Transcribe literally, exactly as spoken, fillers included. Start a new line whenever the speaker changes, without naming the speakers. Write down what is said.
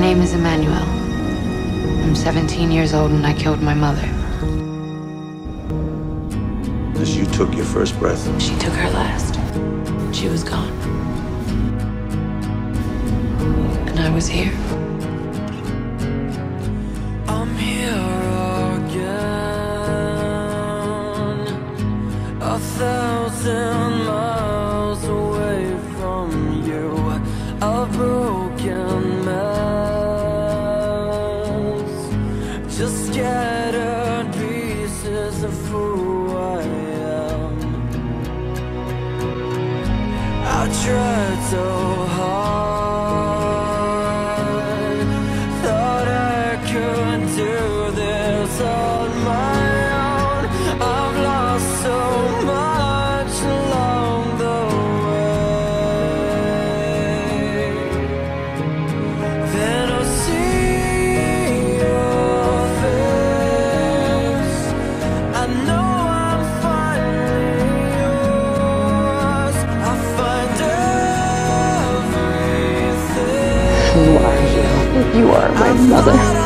name is Emmanuel. I'm seventeen years old and I killed my mother.
Because you took your first breath.
She took her last. She was gone. And I was here.
I'm here again, a thousand miles away from you, a broken mess, just scattered pieces of who I am. I tried so hard, thought I could do this on my own. I've lost so much along the way. Then I see your face. I know I'm finally yours. I find everything.
Who are you? You are my mother.